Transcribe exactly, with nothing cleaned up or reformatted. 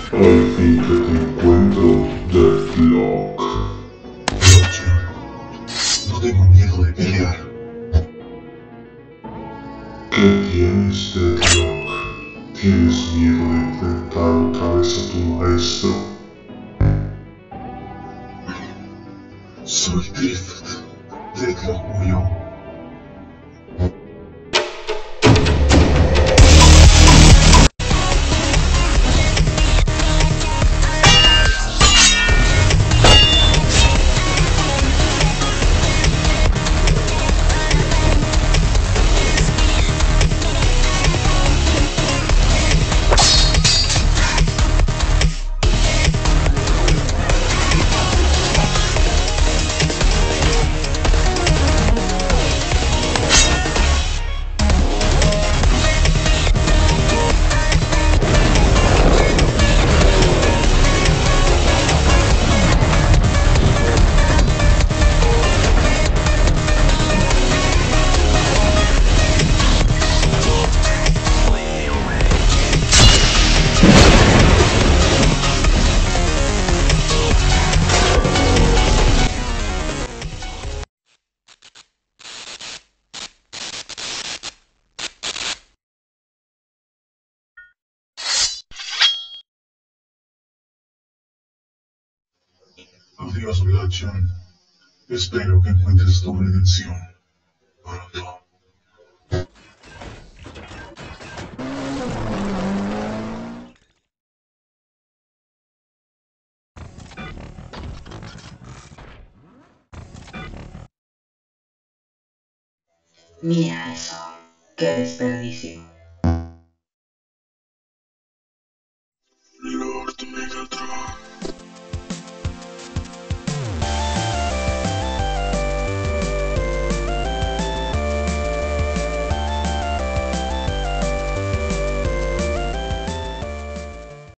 Al fin que te encuentro, Deathlock. No tengo miedo de pelear. ¿Qué tienes, Deathlock? ¿Tienes miedo de enfrentar otra vez a tu maestro? Soy Drift. Deathlock murió. Adiós, Bloodshot. Espero que encuentres tu redención pronto. Mira eso, qué desperdicio.